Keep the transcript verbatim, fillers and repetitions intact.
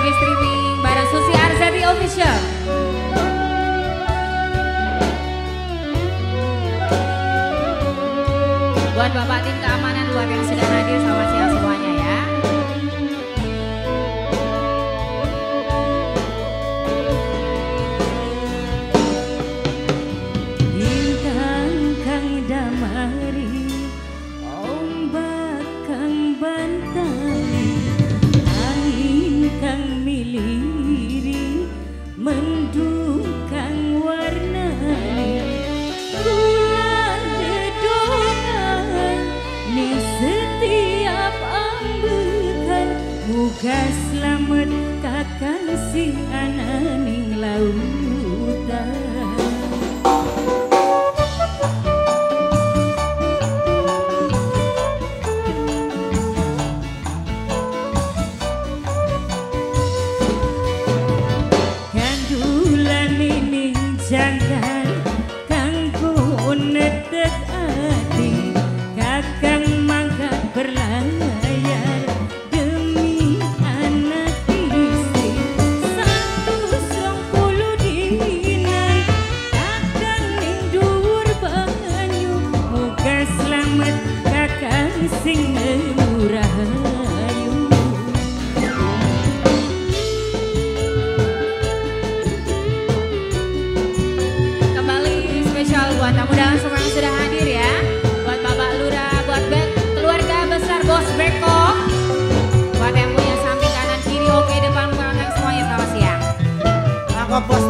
lagi streaming bareng Susi Arzati Official. Buat Bapak tim keamanan luar yang sedang hadir, selamat siang semuanya ya. Bintang kang damari, ombak kang bantari, angin kang miliri, mendung kang warnani, bulan dedongan ni setiap ambekan, muga selamat kakang sing ananing lautan. Jangan kanggo netek ati, kakang mangkat berlayar demi anak istri. Satu rong puluh dina kakang ning dhuwur banyu, muga selamat kakang sing murah. Buat tamu dan semua yang sudah hadir ya, buat Bapak Lurah, buat keluarga besar Bos Beko, buat yang punya samping kanan kiri, oke depan belakang semuanya, selamat siang. Aku Bos